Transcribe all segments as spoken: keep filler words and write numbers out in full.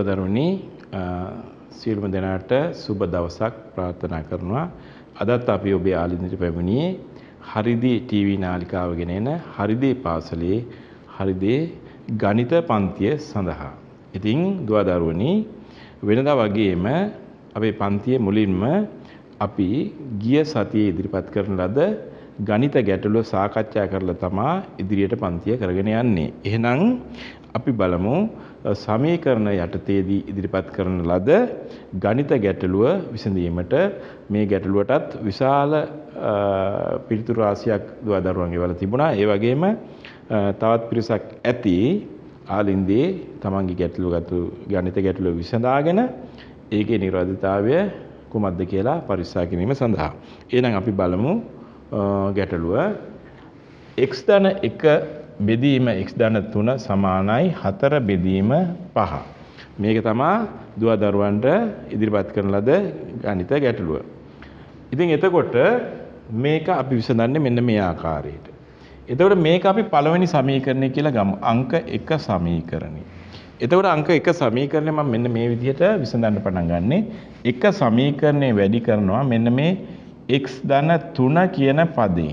දුවදරුවනි සියලුම දෙනාට සුබ දවසක් ප්‍රාර්ථනා කරනවා. අදත් අපි ඔබේ ආලින්දට පැමිණියේ හරිදී ටීවී නාලිකාව ගෙන එන හරිදී පාසලේ හරිදී ගණිත පන්තිය සඳහා. ඉතින් දුවදරුවනි වෙනදා වගේම අපේ පන්තියේ මුලින්ම අපි ගිය සතියේ ඉදිරිපත් කරන ලද ගණිත ගැටලුව සාකච්ඡා කරලා තමා ඉදිරියට පන්තිය කරගෙන යන්නේ. එහෙනම් අපි බලමු සමීකරණ යටතේදී ඉදිරිපත් කරන ලද ගණිත ගැටලුව විසඳීමට මේ ගැටලුවටත් විශාල පිළිතුරු රාශියක් දුවදරුවන්ගේ වල තිබුණා. ඒ වගේම තවත් පිරිසක් ඇති ආලින්දේ තමන්ගේ ගැටලුවගතු ගණිත ගැටලුව විසඳාගෙන ඒකේ නිර්වදිතාවය කුමක්ද කියලා පරික්ෂා කිරීම සඳහා. එහෙනම් අපි බලමු ගැටලුව x ධන එක බෙදීම x ධන තුන සමානයි හතර බෙදීම පහ. මේක තමයි දුවදරුවන්ට ඉදිරිපත් කරන ලද ගණිත ගැටලුව. ඉතින් එතකොට මේක අපි විසඳන්නේ මෙන්න මේ ආකාරයට. එතකොට මේක අපි පළවෙනි සමීකරණය කියලා ගමු. අංක එක සමීකරණය. එතකොට අංක එක සමීකරණය මම මෙන්න මේ විදිහට විසඳන්න පටන් ගන්නෙ. එක සමීකරණය වැඩි කරනවා මෙන්න මේ x ධන තුන කියන පදයෙන්.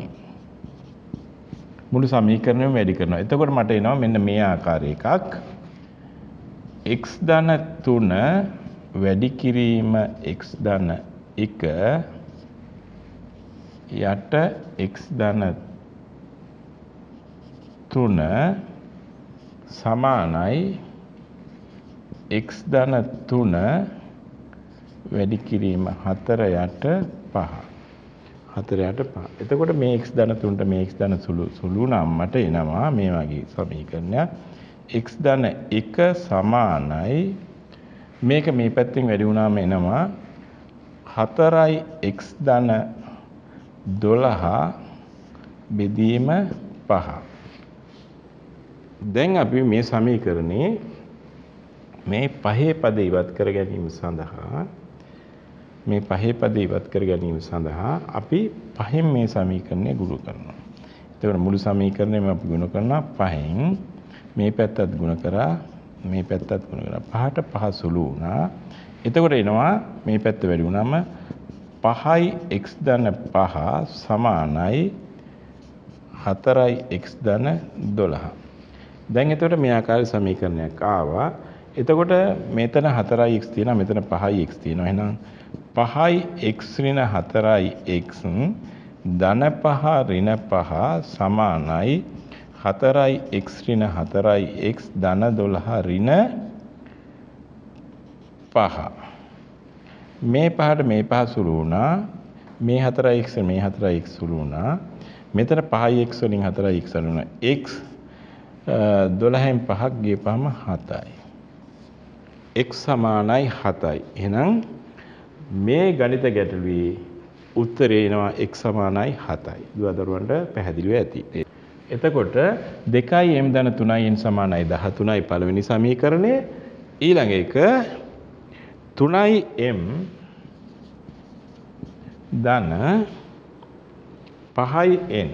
මුළු සමීකරණයම වැඩි කරනවා. එතකොට මට එනවා මෙන්න මේ ආකාර එකක්. x ධන තුන වැඩි කිරීම x ධන එක යට x ධන තුන සමානයි x ධන තුන වැඩි කිරීම හතර යට පහ. හතර යට පහ. එතකොට මේ x ධන තුනට මේ x ධන සුළු සුළු නම් මට එනවා මේ වගේ සමීකරණයක්. x ධන එක සමානයි මේක මේ පැත්තෙන් වැඩි වුණාම එනවා හතරයි x ධන දොළහ බෙදීම පහ. දැන් අපි මේ සමීකරණේ මේ පහේ පද ඉවත් කර ගැනීම සඳහා මේ පහේ පද ඉවත් කර ගැනීම සඳහා අපි පහෙන් මේ සමීකරණය ගුණ කරනවා. එතකොට මුළු සමීකරණයම අපි ගුණ කරනවා පහෙන්. මේ පැත්තත් ගුණ කරා මේ පැත්තත් ගුණ කරා. පහට පහ සුළු වුණා. එතකොට එනවා මේ පැත්ත වැඩි වුණාම පහයි x ධන පහ සමානයි හතරයි x ධන දොළහ. දැන් එතකොට මේ ආකාරයේ සමීකරණයක් ආවා. එතකොට මෙතන හතරයි x තියෙනවා මෙතන පහයි x තියෙනවා. එහෙනම් පහයි x ඍණ හතරයි x ධන පහ ඍණ පහ සමානයි හතරයි x ඍණ හතරයි x ධන දොළහ ඍණ පහ. මේ පහට මේ පහ සුළු වුණා. මේ හතරයි x මේ හතරයි x සුළු වුණා. මෙතන පහයි x වලින් හතරයි x අඩු වුණා. x දොළහෙන් පහක් ගියපහම හතයි. x සමානයි හතයි. එහෙනම් මේ ගණිත ගැටලුවේ උත්තරේ එනවා x සමානයි හතයි. දුවදරුවන්ට පැහැදිලිව ඇති. එතකොට දෙකයි m ධන තුනයි n සමානයි දහතුනයි පළවෙනි සමීකරණය. ඊළඟ එක තුනයි m ධන පහයි n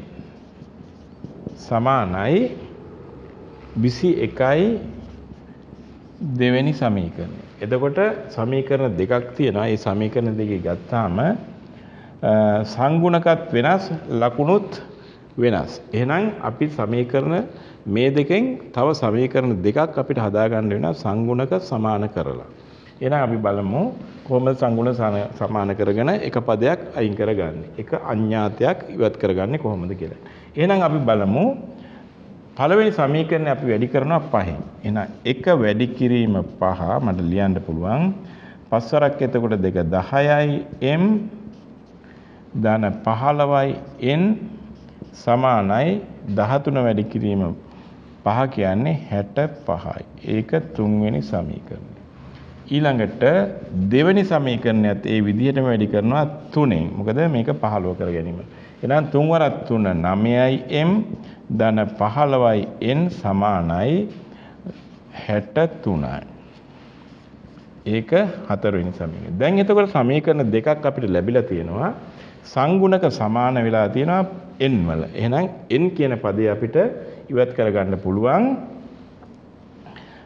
සමානයි විසි එකයි දෙවෙනි සමීකරණය. එතකොට සමීකරණ දෙකක් තියෙනවා. මේ සමීකරණ දෙකේ ගත්තාම සංගුණකත් වෙනස් ලකුණුත් වෙනස්. එහෙනම් අපි සමීකරණ මේ දෙකෙන් තව සමීකරණ දෙකක් අපිට හදාගන්න වෙනවා සංගුණක සමාන කරලා. එහෙනම් අපි බලමු කොහොමද සංගුණ සමාන කරගෙන එක පදයක් අයින් කරගන්නේ. එක අඥාතයක් ඉවත් කරගන්නේ කොහොමද කියලා. එහෙනම් අපි බලමු පළවෙනි සමීකරණය අපි වැඩි කරනවා පහෙන්. එහෙනම් එක වැඩි කිරීම පහ මට ලියන්න පුළුවන්. පස්වරක් එතකොට දෙක දහයයි m ධන පහළොවයි n සමානයි දහතුන වැඩි කිරීම පහ කියන්නේ හැට පහයි. ඒක තුන්වෙනි සමීකරණය. ඊළඟට දෙවෙනි සමීකරණයත් ඒ විදිහටම වැඩි කරනවා තුනෙන්. මොකද මේක පහළොව කර ගැනීම. එහෙනම් තුන් වරක් තුන නවයයි m ධන පහළොවයි n සමානයි හැට තුනයි. ඒක හතරවෙනි සමීකරණය. දැන් එතකොට සමීකරණ දෙකක් අපිට ලැබිලා තියෙනවා. සංගුණක සමාන වෙලා තියෙනවා n වල. එහෙනම් n කියන පදේ අපිට ඉවත් කරගන්න පුළුවන්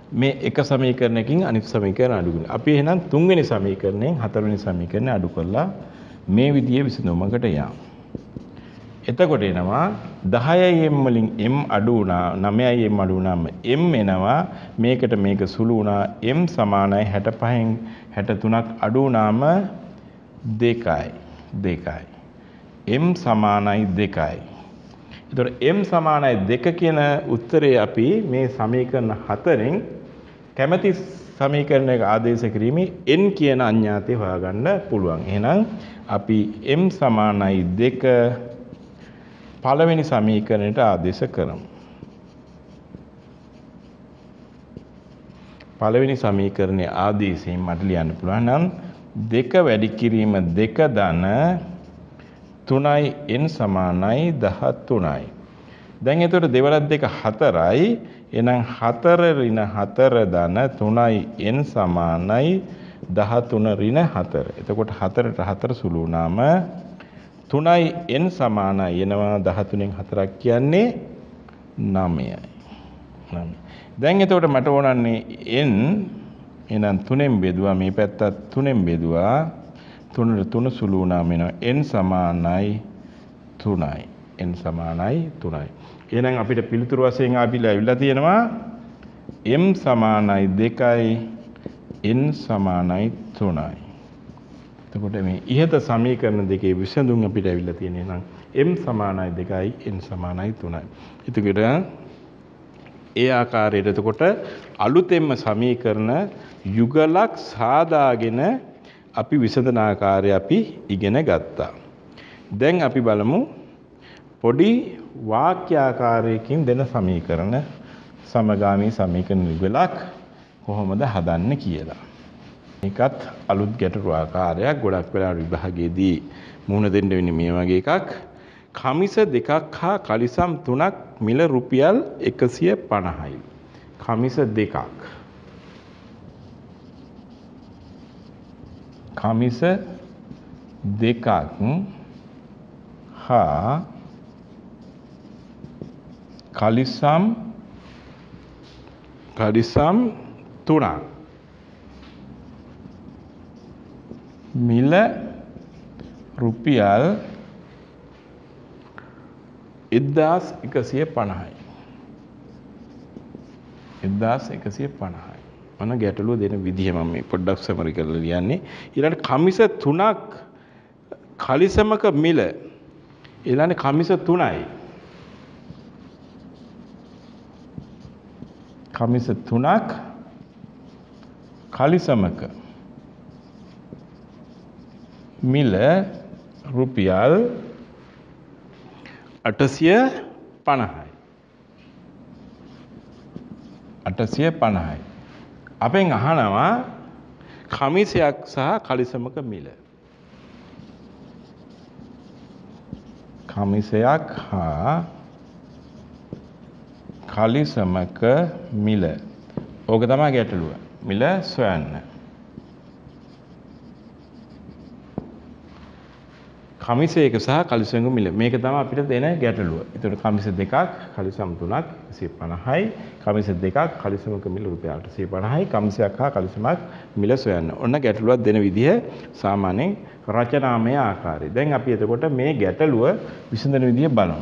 මේ එක සමීකරණයකින් අනිත් සමීකරණ අඩු කරනවා. අපි එහෙනම් තුන්වෙනි සමීකරණයෙන් හතරවෙනි සමීකරණය අඩු කරලා මේ විදිහේ විසඳුමකට යමු. එතකොට එනවා දහයයි m වලින් m අඩු වුණා නවයයි m අඩු වුණාම m එනවා මේකට මේක සුළු වුණා m සමානයි හැටපහෙන් හැටතුනක් අඩු වුණාම දෙකයි දෙකයි m සමානයි දෙකයි. එතකොට m සමානයි දෙක කියන උත්තරේ අපි මේ සමීකරණ හතරෙන් කැමැති සමීකරණයක ආදේශ කිරීමේ n කියන අඥාතය හොයාගන්න පුළුවන්. එහෙනම් අපි m සමානයි දෙක පළවෙනි සමීකරණයට ආදේශ කරමු. පළවෙනි සමීකරණයේ ආදේශයෙන් මට ලියන්න පුළුවන් නම් දෙක වැඩි කිරීම දෙක ධන තුනයි n සමානයි දහතුනයි. දැන් එතකොට දෙවරක් දෙක හතරයි. එහෙනම් හතර ඍණ හතර ධන තුනයි n සමානයි දහතුන ඍණ හතර. එතකොට හතරට හතර සුළු වුණාම තුනයි n සමානයි එනවා දහතුනෙන් හතරක් කියන්නේ නවයයි. දැන් එතකොට මට ඕනන්නේ n එහෙනම් තුනෙන් බෙදුවා මේ පැත්තත් තුනෙන් බෙදුවා තුනට තුන සුළු වුණාම එනවා n සමානයි තුනයි. n සමානයි තුනයි. එහෙනම් අපිට පිළිතුරු වශයෙන් ආපිලා ඇවිල්ලා තියෙනවා m සමානයි දෙකයි n සමානයි තුනයි. එතකොට මේ ඉහත සමීකරණ දෙකේ විසඳුම් අපිට ඇවිල්ලා තියෙන්නේ නම් m සමානයි දෙකයි n සමානයි තුනයි. එතකොට ඒ ආකාරයට එතකොට අලුතෙන්ම සමීකරණ යුගලක් සාදාගෙන අපි විසඳන ආකාරය අපි ඉගෙන ගත්තා. දැන් අපි බලමු පොඩි වාක්‍යාකාරයකින් දෙන සමීකරණ සමගාමී සමීකරණ යුගලක් කොහොමද හදන්නේ කියලා. මේකත් අලුත් ගැටළු ආකාරයක්. ගොඩක් වෙලාවට විභාගයේදී මුහුණ දෙන්න වෙන්නේ මේ වගේ එකක්. කමිස දෙකක් හා කලිසම් තුනක් මිල රුපියල් එකසිය පනහයි. කමිස දෙකක්. කමිස දෙකක් හා කලිසම් කලිසම් තුනක් මිල රුපියල් එක්දාස් එකසිය පනහයි. එක්දාස් එකසිය පනහයි. මම ගැටලුව දෙන විදිහ මම මේ පොඩ්ඩක් සමරි කරලා ලියන්නේ. ඊළඟ කමිස තුනක් කලිසමක මිල ඊළඟ කමිස තුනයි. කමිස තුනක් කලිසමක මිල රුපියල් අටසිය පනහයි. අටසිය පනහයි. අපෙන් අහනවා කමිසයක් සහ කලිසමක මිල. කමිසයක් හා කලිසමක මිල. ඕක තමයි ගැටලුව. මිල සොයන්න. කමිසයක සහ කලිසමක මිල. මේක තමයි අපිට දෙන ගැටලුව. ඒතකොට කමිස දෙකක් කලිසම් තුනක් එකසිය පනහයි. කමිස දෙකක් කලිසමක මිල රුපියල් අටසිය පනහයි. කමිසයක් හා කලිසමක් මිල සොයන්න. ඔන්න ගැටලුවක් දෙන විදිහ සාමාන්‍යයෙන් රචනාමය ආකාරය. දැන් අපි එතකොට මේ ගැටලුව විසඳන විදිහ බලමු.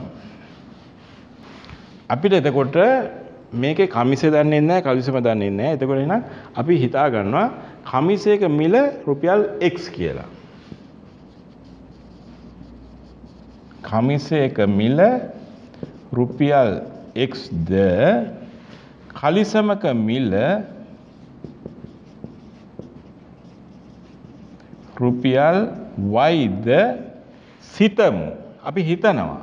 අපිට එතකොට මේකේ කමිසය දන්නේ නැහැ කලිසම දන්නේ නැහැ. එතකොට එහෙනම් අපි හිතා ගන්නවා කමිසයක මිල රුපියල් x කියලා. කමිසයක මිල රුපියල් x ද කලිසමක මිල රුපියල් y ද සිතමු. අපි හිතනවා.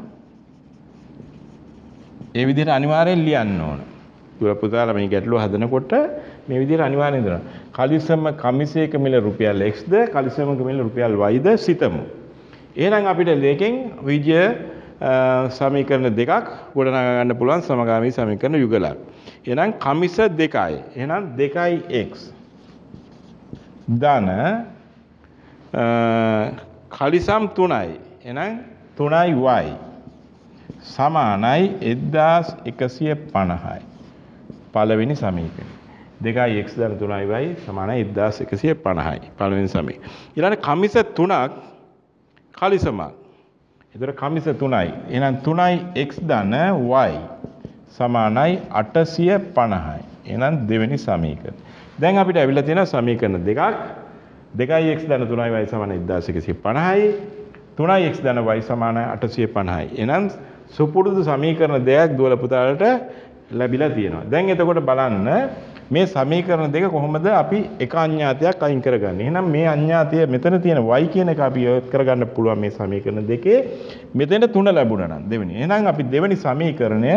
ඒ විදිහට අනිවාර්යෙන් ලියන්න ඕන. පුර පුතාලා මේ ගැටලුව හදනකොට මේ විදිහට අනිවාර්යෙන් දෙනවා. කලිසම කමිසයක මිල රුපියල් x ද කලිසමක මිල රුපියල් y ද සිතමු. එහෙනම් අපිට දෙකෙන් විජය සමීකරණ දෙකක් ගොඩනගා ගන්න පුළුවන් සමගාමී සමීකරණ යුගලක්. එහෙනම් කමිස දෙකයි. එහෙනම් දෙකයි x ධන කලිසම් තුනයි. එහෙනම් තුනයි y සමානයි එක්දාස් එකසිය පනහයි. පළවෙනි සමීකරණය. දෙකයි x ධන තුනයි y සමානයි එක්දාස් එකසිය පනහයි. පළවෙනි සමය. ඊළඟ කමිස තුනක් කලිසමක්. ඒතර කමිස තුනයි. එහෙනම් තුනයි x ධන y සමානයි අටසිය පනහයි. එහෙනම් දෙවෙනි සමීකරණය. දැන් අපිට අවිලා තියෙනවා සමීකරණ දෙකක්. දෙකයි x ධන තුනයි y සමාන එක්දාස් එකසිය පනහයි. තුනයි x ධන y සමාන අටසිය පනහයි. එහෙනම් සුපුරුදු සමීකරණ දෙකක් දුවල පුතාලට ලැබිලා තියෙනවා. දැන් එතකොට බලන්න මේ සමීකරණ දෙක කොහොමද අපි එක අඤ්ඤාතයක් අයින් කරගන්නේ. එහෙනම් මේ අඤ්ඤාතය මෙතන තියෙන y කියන එක අපි යොත් කරගන්න පුළුවන් මේ සමීකරණ දෙකේ මෙතන තුන ලැබුණා නම් දෙවෙනි. එහෙනම් අපි දෙවෙනි සමීකරණය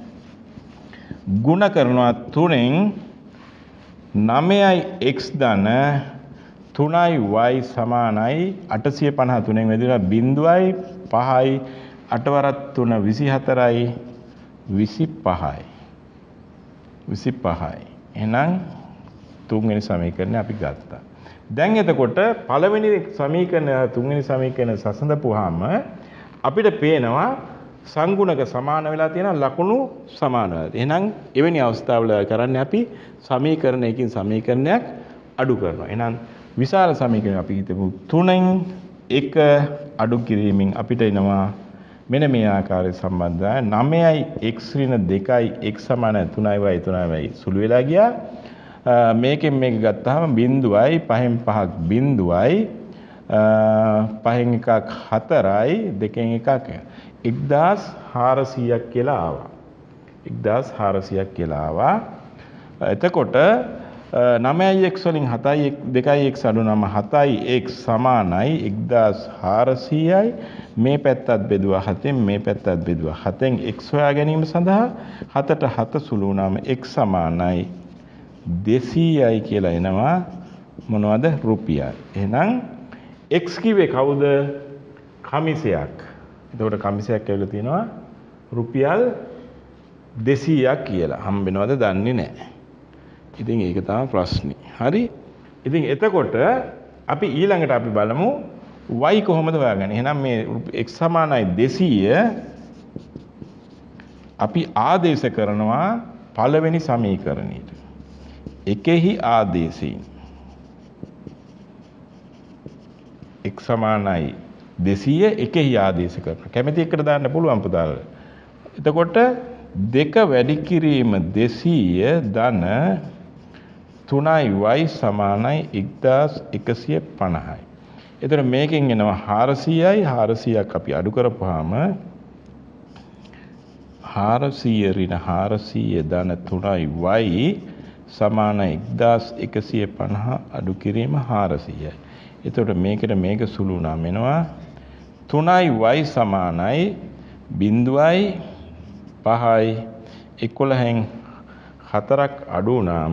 ගුණ කරනවා තුනෙන් නවයයි x ධන තුනයි y සමානයි අටසිය පනහ තුනෙන් වැදිලා බිංදුවයි පහයි අට වරක් තුන විසිහතරයි විසිපහයි විසිපහයි. එහෙනම් තුන්වෙනි සමීකරණය අපි ගත්තා. දැන් එතකොට පළවෙනි සමීකරණය තුන්වෙනි සමීකරණය සසඳපුවාම අපිට පේනවා සංගුණක සමාන වෙලා තියෙන ලකුණු සමාන වෙලා. එහෙනම් එවැනි අවස්ථාවල කරන්නේ අපි සමීකරණයකින් සමීකරණයක් අඩු කරනවා. එහෙනම් විශාල සමීකරණය අපි හිතමු තුනෙන් එක අඩු කිරීමෙන් අපිට එනවා මෙන්න මේ ආකාරයේ සම්බන්ධය නවයයි x ඍණ දෙකයි x සමාන තුනයි y තුනයි y සුළු වෙලා ගියා. මේකෙන් මේක ගත්තාම බිංදුවයි පහෙන් පහක් බිංදුවයි පහෙන් එකක් හතරයි දෙකෙන් එකක් එක්දාස් හාරසියයක් කියලා ආවා. එක්දාස් හාරසියයක් කියලා ආවා. එතකොට නවයයි x වලින් හතයි දෙකයි x අඩු නම් හතයි x සමානයි එක්දාස් හාරසියයි. මේ පැත්තත් බෙදුවා හතෙන් මේ පැත්තත් බෙදුවා හතෙන් x හොයා ගැනීම සඳහා හතට හත සුළු වුණාම x සමානයි දෙසීයයි කියලා එනවා මොනවද රුපියල්. එහෙනම් x කිව්වේ කවුද? කමිසයක්. එතකොට කමිසයක් කියලා තියෙනවා රුපියල් දෙසීයක් කියලා. හම්බ වෙනවද දන්නේ නැහැ. ඉතින් ඒක තමයි ප්‍රශ්නේ. හරි. ඉතින් එතකොට අපි ඊළඟට අපි බලමු y කොහොමද හොයාගන්නේ? එහෙනම් මේ x සමානයි දෙසීය අපි ආදේශ කරනවා පළවෙනි සමීකරණයට. එකෙහි ආදේශයෙන් x සමානයි දෙසීය එකෙහි ආදේශ කරනවා. කැමති එකට දාන්න පුළුවන් පුතාලා. එතකොට දෙක වැඩි කිරීම දෙසීය ධන තුනයි y සමානයි එක්දාස් එකසිය පනහයි. එතකොට මේකෙන් එනවා හාරසියයි හාරසියක් අපි අඩු කරපුවාම හාරසිය ඍණ හාරසිය ධන තුනයි y සමාන එක්දාස් එකසිය පනහ අඩු කිරීම හාරසියයි. එතකොට මේකට මේක සුළු වුණාම එනවා තුනයි y සමානයි බිංදුවයි පහයි එකොළහෙන් හතරක් අඩු වුණාම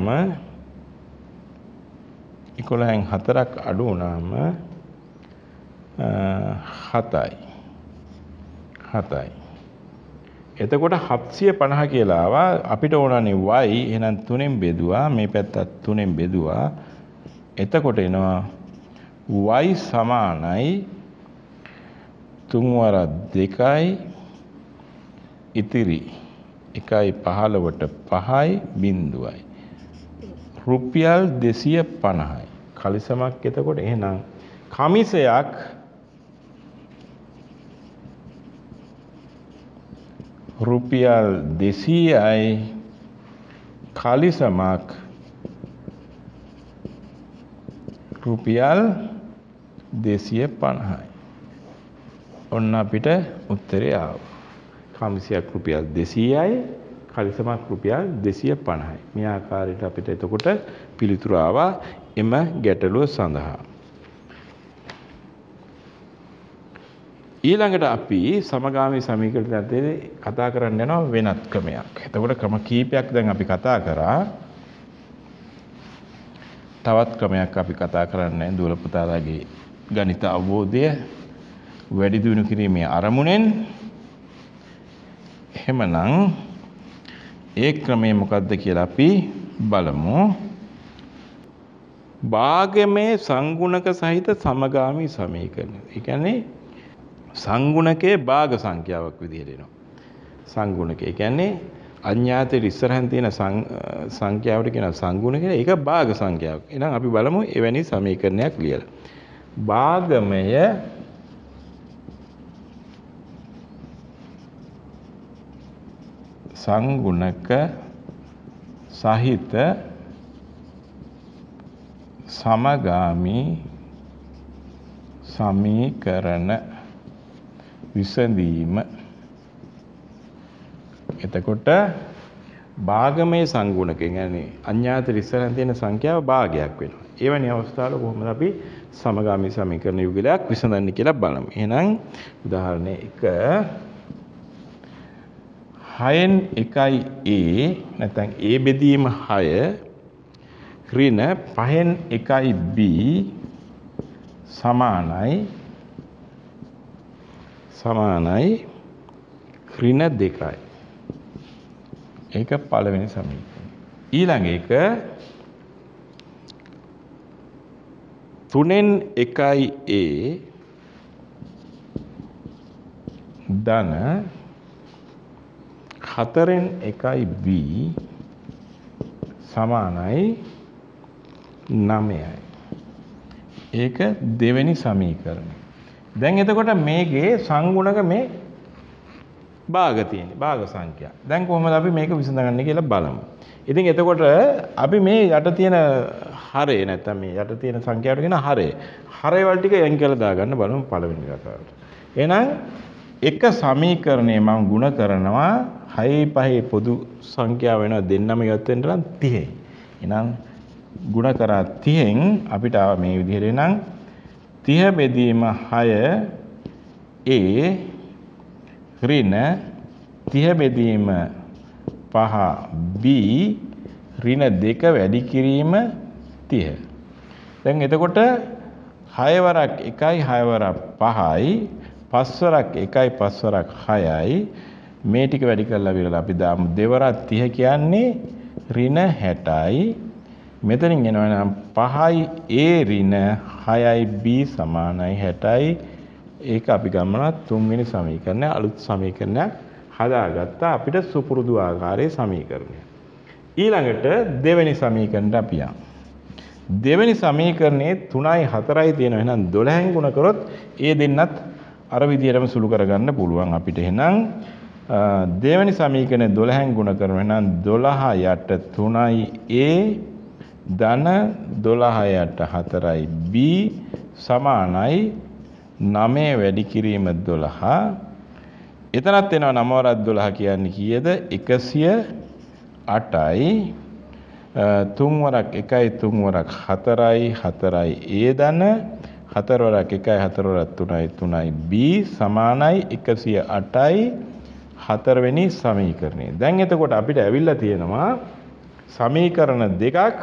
එකොළහෙන් හතරක් අඩු වුණාම හතයි හතයි. එතකොට හත්සිය පනහ කියලා ආවා. අපිට ඕනනේ y එහෙනම් තුනෙන් බෙදුවා මේ පැත්තත් තුනෙන් බෙදුවා. එතකොට එනවා y සමානයි තුන් වර දෙකයි ඉතිරි එකයි පහළවට පහයි බිංදුවයි රුපියල් දෙසිය පනහයි. කලිසමක් එතකොට එහෙනම් කමිසයක් රුපියල් දෙසීයයි කලිසමක් රුපියල් දෙසිය පනහයි. ඔන්න අපිට උත්තරය ආවා. කමිසයක් රුපියල් දෙසීයයි කලිසමක් රුපියල් දෙසිය පනහයි. මේ ආකාරයට අපිට එතකොට පිළිතුරු ආවා එම ගැටලුව සඳහා. ඊළඟට අපි සමගාමී සමීකරණයේදී කතා කරන්න යනවා වෙනත් ක්‍රමයක්. එතකොට ක්‍රම කීපයක් දැන් අපි කතා කරා. තවත් ක්‍රමයක් අපි කතා කරන්නේ දුවල පුතාලාගේ ගණිත අවබෝධය වැඩි දියුණු කිරීමේ අරමුණෙන්. එහෙමනම් ඒ ක්‍රමය මොකක්ද කියලා අපි බලමු. භාගමේ සංගුණක සහිත සමගාමී සමීකරණ. ඒ කියන්නේ සංගුණකයේ භාග සංඛ්‍යාවක් විදිහට එනවා. සංගුණකය කියන්නේ අඤ්ඤාතයට ඉස්සරහින් තියෙන සංඛ්‍යාවට කියන සංගුණ කියලා. ඒක භාග සංඛ්‍යාවක්. එහෙනම් අපි බලමු එවැනි සමීකරණයක් ලියලා. භාගමය සංගුණක සහිත සමගාමී සමීකරණ විසඳීම. එතකොට භාගමය සංගුණක කියන්නේ අඤ්ඤාත ඉස්සරහින් තියෙන සංඛ්‍යාව භාගයක් වෙනවා. එවැනි අවස්ථාවල කොහොමද අපි සමගාමී සමීකරණ යුගලයක් විසඳන්නේ කියලා බලමු. එහෙනම් උදාහරණ එක හයෙන් එකයි a නැත්නම් a බෙදීම හය ඍණ පහෙන් එකයි b සමානයි සමානයි ඍණ දෙකයි. ඒක පළවෙනි සමීකරණය. ඊළඟ එක තුනෙන් එකයි a ධන හතරෙන් එකයි b සමානයි නවයයි. ඒක දෙවෙනි සමීකරණය. දැන් එතකොට මේකේ සංගුණක මේ භාග තියෙන්නේ භාග සංඛ්‍යා. දැන් කොහොමද අපි මේක විසඳගන්නේ කියලා බලමු. ඉතින් එතකොට අපි මේ යට තියෙන හරය නැත්නම් මේ යට තියෙන සංඛ්‍යාවට කියන හරය. හරය වල ටික යන් කියලා දාගන්න බලමු පළවෙනි රටාවට. එහෙනම් එක සමීකරණය මම ಗುಣ කරනවා හයයි පහේ පොදු සංඛ්‍යාව වෙනවා දෙන්නම ඉවත් වෙන්න නම් තිහයි. එහෙනම් ಗುಣ කරා තිහෙන් අපිට ආව මේ විදිහට. එහෙනම් තිහ බෙදීම හය a ඍණ තිහ බෙදීම පහ b ඍණ දෙක වැඩි කිරීම තිහ. දැන් එතකොට හය වරක් එකයි හය වරක් පහයි පස් වරක් එකයි පස් වරක් හයයි මේ ටික වැඩි කරලා විරලා අපි දාමු දෙවරක් තිහ කියන්නේ ඍණ හැටයි. මෙතනින් එනවා නම් පහයි a ඍණ හයයි b සමානයි හැටයි. ඒක අපි ගමන තුන්වෙනි සමීකරණය අලුත් සමීකරණයක් හදාගත්තා අපිට සුපුරුදු ආකාරයේ සමීකරණය. ඊළඟට දෙවෙනි සමීකරණයට අපි යමු. දෙවෙනි සමීකරණයේ තුනයි හතරයි තියෙනවා. එහෙනම් දොළහෙන් ගුණ කරොත් ඒ දෙන්නත් අර විදිහටම සුළු කරගන්න පුළුවන් අපිට. එහෙනම් දෙවෙනි සමීකරණය දොළහෙන් ගුණ කරනවා. එහෙනම් දොළහ යට තුනයි a ධන දොළහ යට හතරයි b සමානයි නවය වැඩි කිරීම දොළහ. එතනත් එනවා නව වරක් දොළහ කියන්නේ කීයද? එකසිය අටයි. තුන් වරක් එකයි තුන් වරක් හතරයි හතරයි a ධන හතර වරක් එකයි හතර වරක් තුනයි තුනයි b සමානයි එකසිය අටයි. හතරවෙනි සමීකරණය. දැන් එතකොට අපිට ඇවිල්ලා තියෙනවා සමීකරණ දෙකක්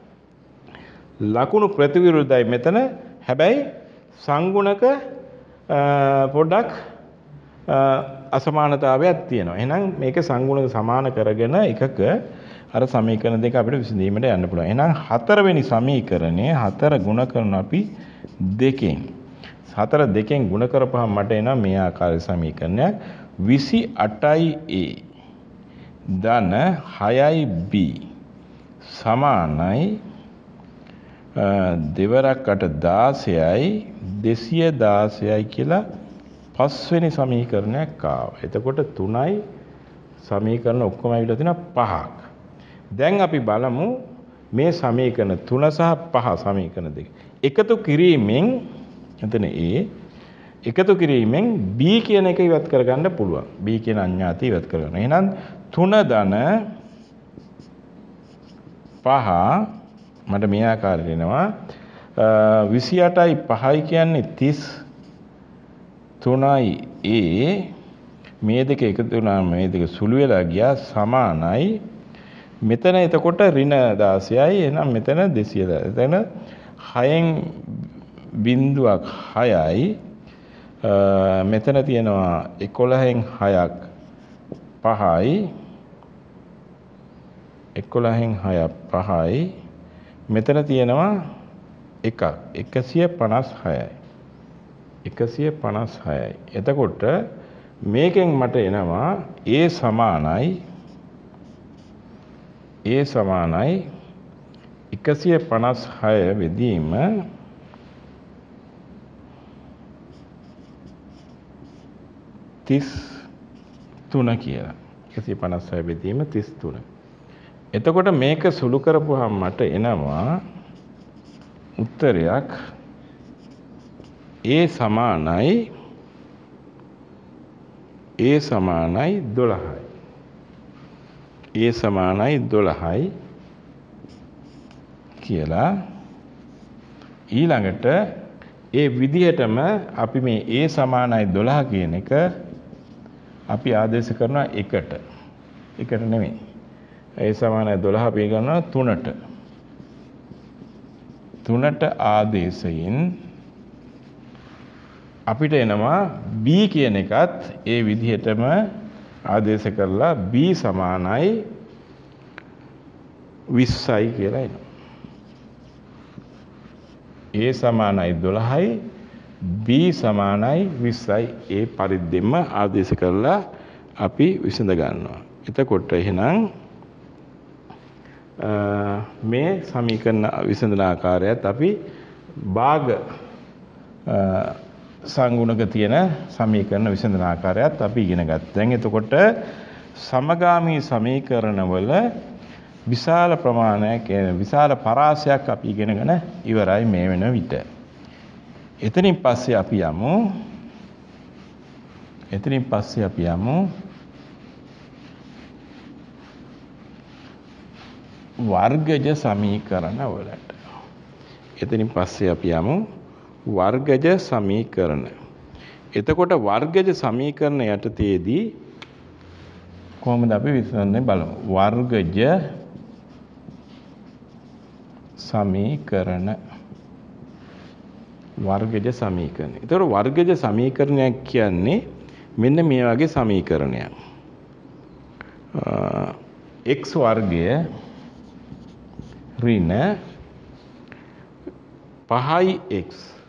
ලකුණු ප්‍රතිවිරුද්ධයි මෙතන. හැබැයි සංගුණක පොඩ්ඩක් අසමානතාවයක් තියෙනවා. එහෙනම් මේක සංගුණක සමාන කරගෙන එකක අර සමීකරණ දෙක අපිට විසඳීමට යන්න පුළුවන්. එහෙනම් හතරවෙනි සමීකරණය හතර ගුණ කරන අපි දෙකෙන්. හතර දෙකෙන් ගුණ කරපුවාම මට එනවා මේ ආකාරයේ සමීකරණයක් විසි අටයි a ධන හයයි b සමානයි දෙවරක් අට දාසයයි දෙසිය දාසයයි කියලා පස්වෙනි සමීකරණයක් ආවා. එතකොට තුනයි සමීකරණ ඔක්කොම ඇවිල්ලා තියෙනවා පහක්. දැන් අපි බලමු මේ සමීකරණ තුන සහ පහ සමීකරණ දෙක එකතු කිරීමෙන් එතන a එකතු කිරීමෙන් b කියන එක ඉවත් කරගන්න පුළුවන්. b කියන අඤ්ඤාතය ඉවත් කරගන්න. එහෙනම් තුන ධන පහ මට මේ ආකාරයට එනවා විසි අටයි පහයි කියන්නේ තිස් තුනයි a මේ දෙක එකතු වුණාම මේ දෙක සුළු වෙලා ගියා සමානයි මෙතන එතකොට ඍණ දාසයයි. එහෙනම් මෙතන දෙසිය. එතන හයෙන් බිංදුවක් හයයි මෙතන තියෙනවා එකොළහෙන් හයක් පහයි එකොළහෙන් හයක් පහයි මෙතන තියෙනවා එකක් එකසිය පනස් හයයි එකසිය පනස් හයයි. එතකොට මේකෙන් මට එනවා a සමානයි A සමානයි එකසිය පනස් හය බෙදීම තිස් තුන කියලා. එකසිය පනස් හය බෙදීම තිස් තුන. එතකොට මේක සුළු කරපුවාම මට එනවා උත්තරයක් A සමානයි A සමානයි දොළහයි. A සමානයි දොළහයි කියලා. ඊළඟට ඒ විදිහටම අපි මේ A සමානයි දොළහ කියන එක අපි ආදේශ කරනවා එකට. එකට නෙමෙයි. A සමානයි දොළහ අපි ගන්නවා තුනට. තුනට ආදේශයෙන් අපිට එනවා B කියන එකත් ඒ විදිහටම ආදේශ කරලා B සමානයි විස්සයි කියලා එනවා. A සමානයි දොළහයි B සමානයි විස්සයි ඒ පරිද්දෙන්ම ආදේශ කරලා අපි විසඳ ගන්නවා. එතකොට එහෙනම් මේ සමීකරණ විසඳන ආකාරයත් අපි භාග සංගුණක තියෙන සමීකරණ විසඳන ආකාරයත් අපි ඉගෙන ගත්තා. දැන් එතකොට සමගාමී සමීකරණවල විශාල ප්‍රමාණයක් විශාල පරාසයක් අපි ඉගෙනගෙන ඉවරයි මේ වෙන විට. එතනින් පස්සේ අපි යමු එතනින් පස්සේ අපි යමු වර්ගජ සමීකරණ වලට. එතනින් පස්සේ අපි යමු වර්ගජ සමීකරණ. එතකොට වර්ගජ සමීකරණ යටතේදී කොහොමද අපි විසඳන්නේ බලමු. වර්ගජ සමීකරණ වර්ගජ සමීකරණ. එතකොට වර්ගජ සමීකරණයක් කියන්නේ මෙන්න මේ වගේ සමීකරණයක්. x වර්ගය ඍණ පහයි x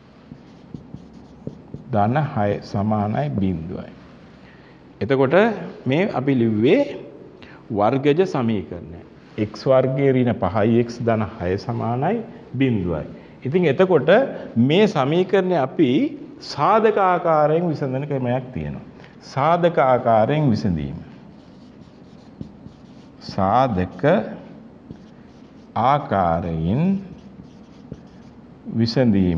ධන හය සමානයි බිංදුවයි. එතකොට මේ අපි ලිව්වේ වර්ගජ සමීකරණය. x වර්ගයේ ඍණ පහයි x ධන හය සමානයි බිංදුවයි. ඉතින් එතකොට මේ සමීකරණය අපි සාධක ආකාරයෙන් විසඳන ක්‍රමයක් තියෙනවා. සාධක ආකාරයෙන් විසඳීම. සාධක ආකාරයෙන් විසඳීම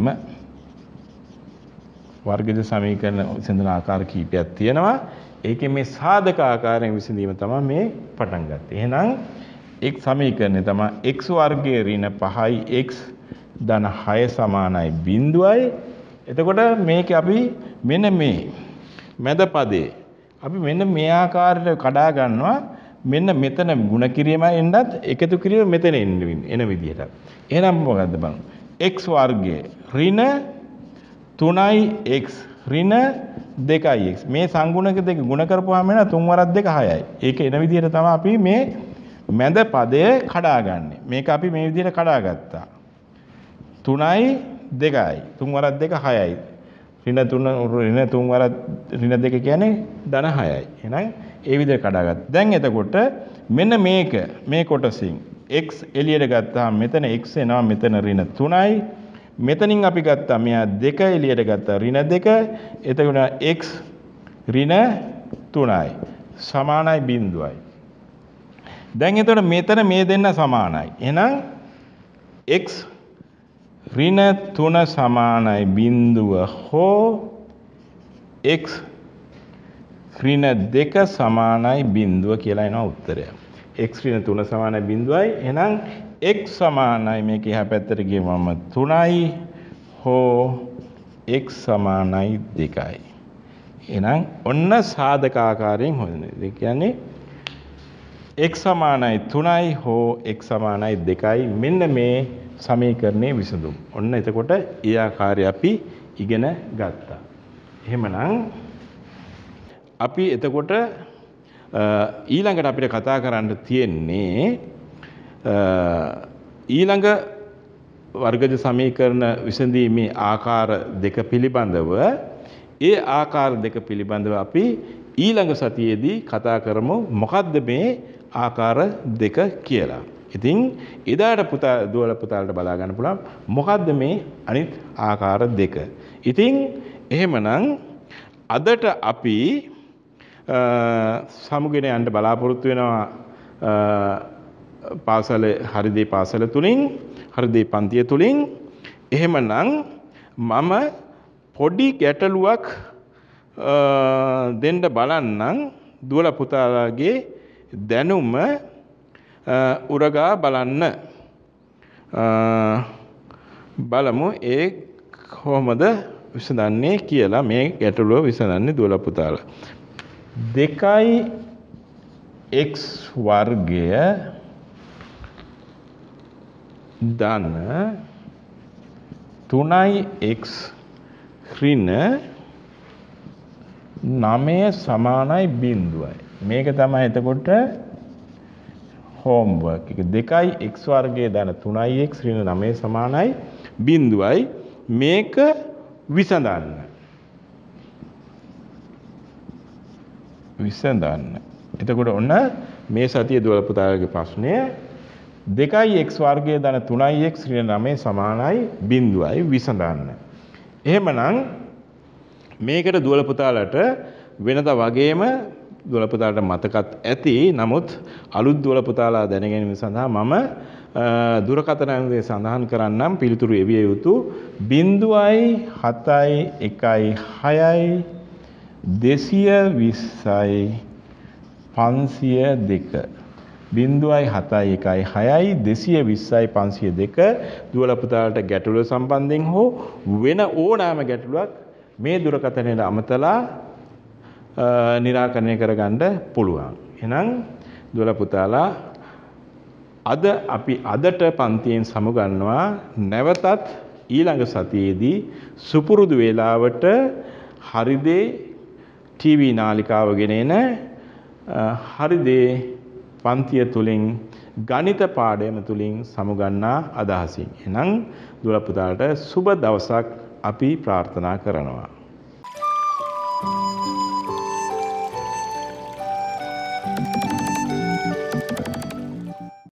වර්ගජ සමීකරණ විසඳන ආකාර කීපයක් තියෙනවා. ඒකේ මේ සාධක ආකාරයෙන් විසඳීම තමයි මේ පටන් ගත්තේ. එහෙනම් එක් සමීකරණය තමයි x වර්ගයේ ඍණ පහයි x ධන හය සමානයි බිංදුවයි. එතකොට මේක අපි මෙන්න මේ මැද පදේ අපි මෙන්න මේ ආකාරයට කඩා ගන්නවා. මෙන්න මෙතන ಗುಣ කිරීමයි එන්නත් එකතු කිරීම මෙතන එන විදිහට. එහෙනම් මොකද්ද බලන්න. x වර්ගයේ ඍණ තුනයි x ඍණ දෙකයි x මේ සංගුණක දෙක ගුණ කරපුවාම එන තුන් වරක් දෙක හයයි. ඒක එන විදිහට තමයි අපි මේ මැද පදය කඩාගන්නේ. මේක අපි මේ විදිහට කඩාගත්තා. තුනයි දෙකයි තුන් වරක් දෙක හයයි. ඍණ තුන ඍණ තුන් වරක් ඍණ දෙක කියන්නේ ධන හයයි. එහෙනම් ඒ විදිහට කඩාගත්තා. දැන් එතකොට මෙන්න මේක මේ කොටසින් x එළියට ගත්තාම මෙතන x එනවා මෙතන ඍණ තුනයි. මෙතනින් අපි ගත්තා මෙයා දෙක එළියට ගත්තා ඍණ දෙක. එතකොට x ඍණ තුනයි සමානයි බිංදුවයි. දැන් එතකොට මෙතන මේ දෙන්න සමානයි. එහෙනම් x ඍණ තුන සමානයි බිංදුව හෝ x ඍණ දෙක සමානයි බිංදුව කියලා එනවා උත්තරය. x ඍණ තුන සමානයි බිංදුවයි. එහෙනම් x සමානයි මේක එහා පැත්තට ගියවම තුනයි හෝ x සමානයි දෙකයි. එහෙනම් ඔන්න සාධක ආකාරයෙන් හොයන්නේ. ඒ කියන්නේ x සමානයි තුනයි හෝ x සමානයි දෙකයි මෙන්න මේ සමීකරණයේ විසඳුම. ඔන්න එතකොට ඒ ආකාරය අපි ඉගෙන ගත්තා. එහෙමනම් අපි එතකොට ඊළඟට අපිට කතා කරන්න තියෙන්නේ ඊළඟ වර්ගජ සමීකරණ විසඳීමේ ආකාර දෙක පිළිබඳව ඒ ආකාර දෙක පිළිබඳව අපි ඊළඟ සතියේදී කතා කරමු. මොකද්ද මේ ආකාර දෙක කියලා. ඉතින් එදාට පුතා දුවල පුතාලට බලා ගන්න පුළුවන් මොකද්ද මේ අනිත් ආකාර දෙක. ඉතින් එහෙමනම් අදට අපි සමුගෙන යන්න බලාපොරොත්තු වෙනවා පාසල හරිදේ පාසල තුලින් හරිදේ පන්තිය තුලින්. එහෙමනම් මම පොඩි ගැටලුවක් දෙන්න බලන්නම් දුවල පුතාලාගේ දැනුම උරගා බලන්න. බලමු ඒ කොහොමද විසඳන්නේ කියලා. මේ ගැටලුව විසඳන්නේ දුවල පුතාලා. දෙකයි x වර්ගය ධන තුනයි x ඍණ නවය සමානයි බිංදුවයි. මේක තමයි එතකොට හෝම්වර්ක් එක. දෙකයි x වර්ගයේ ධන තුනයි x ඍණ නවය සමානයි බිංදුවයි. මේක විසඳන්න. විසඳන්න. එතකොට ඔන්න මේ සතියේ දුවල පුතාලගේ ප්‍රශ්නය දෙකයි x වර්ගයේ ධන තුනයි x ඍණ නවය සමානයි බිංදුවයි විසඳන්න. එහෙමනම් මේකට දුවල පුතාලට වෙනදා වගේම දුවල පුතාලට මතකත් ඇති. නමුත් අලුත් දුවල පුතාලා දැනගැනීම සඳහා මම දුරකථන අංකය සඳහන් කරන්නම්. පිළිතුරු එවිය යුතු බිංදුවයි හතයි එකයි හයයි දෙසිය විස්සයි පන්සිය දෙක. බිංදුවයි හතයි එකයි හයයි දෙසිය විස්සයි පන්සිය දෙක. දුවල පුතාලට ගැටලුව සම්බන්ධයෙන් හෝ වෙන ඕනෑම ගැටලුවක් මේ දුරකථනයට අමතලා निराකරණය කරගන්න පුළුවන්. එහෙනම් දුවල පුතාලා අද අපි අදට පන්තියෙන් සමුගන්නවා. නැවතත් ඊළඟ සතියේදී සුපුරුදු වේලාවට හරිදේ ටීවී නාලිකාව ගෙනෙන හරිදේ පන්තිය තුලින් ගණිත පාඩම තුලින් සමුගන්නා අදහසින්. එහෙනම් දුවල පුතාලට සුබ දවසක් අපි ප්‍රාර්ථනා කරනවා.